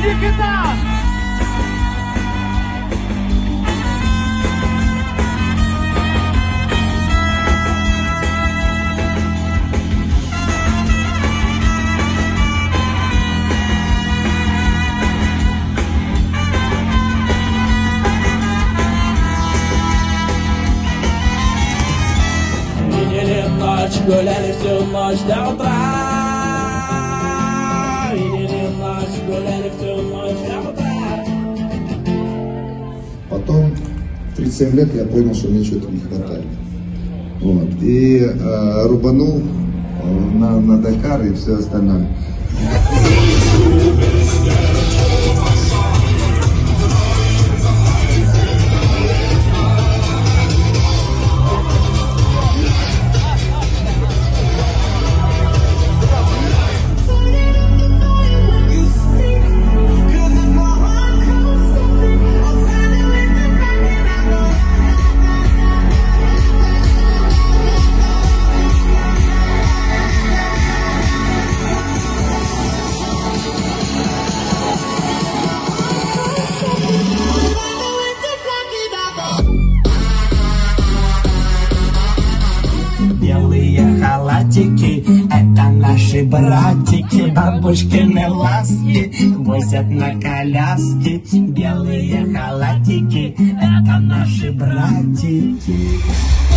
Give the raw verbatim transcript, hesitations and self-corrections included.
Никита! Видели ночь, гуляли всю ночь до утра. Видели ночь, гуляли всю ночь до утра. Потом, в тридцать семь лет, я понял, что мне что-то не хватает. Вот. И э, рубанул э, на, на Дакар и все остальное. Белые халатики, это наши братики, бабушкины ласки возят на коляске. Белые халатики, это наши братики.